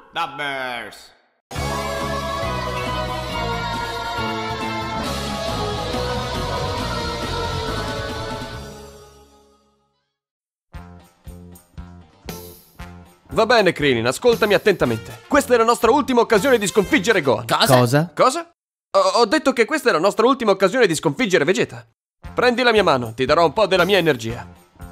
Da Bears. Va bene, Krillin, ascoltami attentamente. Questa è la nostra ultima occasione di sconfiggere Gohan. Cosa? Cosa? Ho detto che questa è la nostra ultima occasione di sconfiggere Vegeta. Prendi la mia mano, ti darò un po' della mia energia.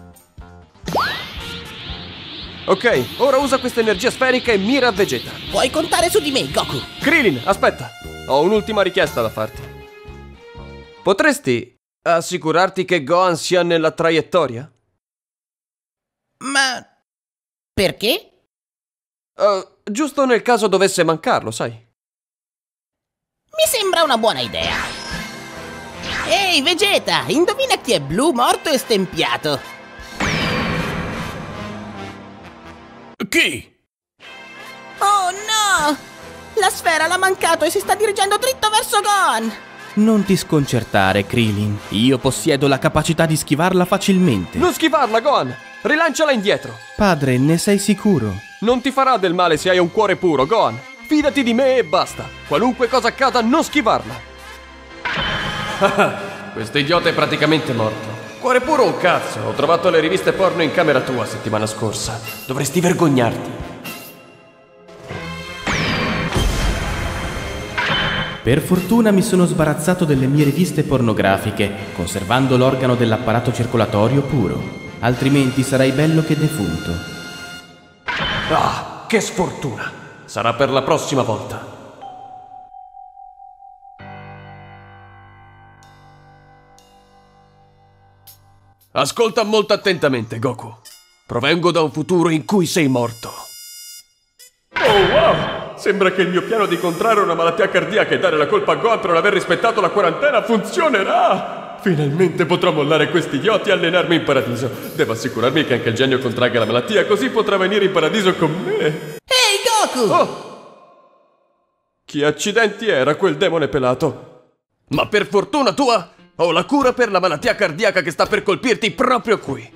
Ok, ora usa questa energia sferica e mira a Vegeta. Puoi contare su di me, Goku. Krillin, aspetta. Ho un'ultima richiesta da farti. Potresti assicurarti che Gohan sia nella traiettoria? Ma... perché? Giusto nel caso dovesse mancarlo, sai. Mi sembra una buona idea. Ehi, Vegeta, indovina chi è blu, morto e stempiato. Chi? Oh no! La sfera l'ha mancato e si sta dirigendo dritto verso Gohan. Non ti sconcertare, Krillin. Io possiedo la capacità di schivarla facilmente. Non schivarla, Gohan! Rilanciala indietro! Padre, ne sei sicuro? Non ti farà del male se hai un cuore puro, Gohan! Fidati di me e basta! Qualunque cosa accada, non schivarla! Questo idiota è praticamente morto. Cuore puro un cazzo! Ho trovato le riviste porno in camera tua settimana scorsa. Dovresti vergognarti. Per fortuna mi sono sbarazzato delle mie riviste pornografiche, conservando l'organo dell'apparato circolatorio puro. Altrimenti sarai bello che defunto. Ah, che sfortuna! Sarà per la prossima volta. Ascolta molto attentamente, Goku. Provengo da un futuro in cui sei morto. Oh wow! Sembra che il mio piano di contrarre una malattia cardiaca e dare la colpa a Gohan per non aver rispettato la quarantena funzionerà! Finalmente potrò mollare questi idioti e allenarmi in paradiso. Devo assicurarmi che anche il genio contragga la malattia, così potrà venire in paradiso con me. Ehi, Goku! Oh! Chi accidenti era quel demone pelato? Ma per fortuna tua, ho la cura per la malattia cardiaca che sta per colpirti proprio qui.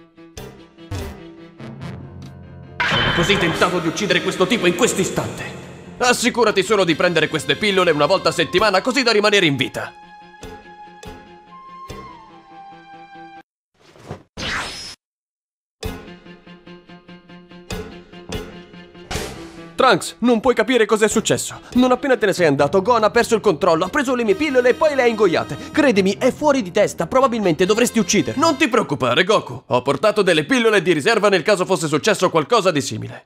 Sono così tentato di uccidere questo tipo in questo istante. Assicurati solo di prendere queste pillole una volta a settimana, così da rimanere in vita. Trunks, non puoi capire cos'è successo. Non appena te ne sei andato, Gohan ha perso il controllo, ha preso le mie pillole e poi le ha ingoiate. Credimi, è fuori di testa, probabilmente dovresti ucciderlo. Non ti preoccupare, Goku. Ho portato delle pillole di riserva nel caso fosse successo qualcosa di simile.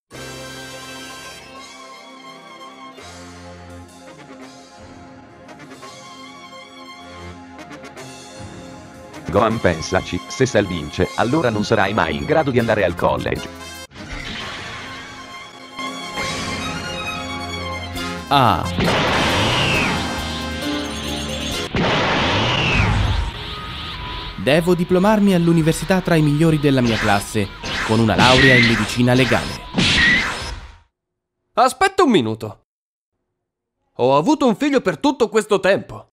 Gohan, pensaci, se Cell vince, allora non sarai mai in grado di andare al college. Ah. Devo diplomarmi all'università tra i migliori della mia classe, con una laurea in medicina legale. Aspetta un minuto. Ho avuto un figlio per tutto questo tempo.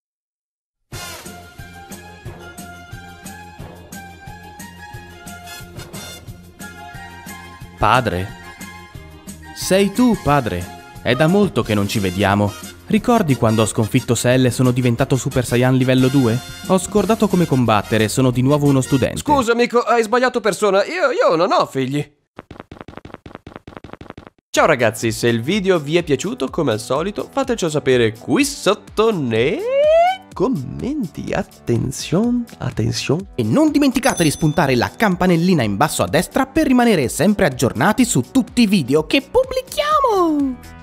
Padre? Sei tu, padre? È da molto che non ci vediamo. Ricordi quando ho sconfitto Cell e sono diventato Super Saiyan livello 2? Ho scordato come combattere e sono di nuovo uno studente. Scusa, amico, hai sbagliato persona. Io non ho figli. Ciao ragazzi, se il video vi è piaciuto, come al solito, fatecelo sapere qui sotto nei commenti. Attenzione. E non dimenticate di spuntare la campanellina in basso a destra per rimanere sempre aggiornati su tutti i video che pubblichiamo.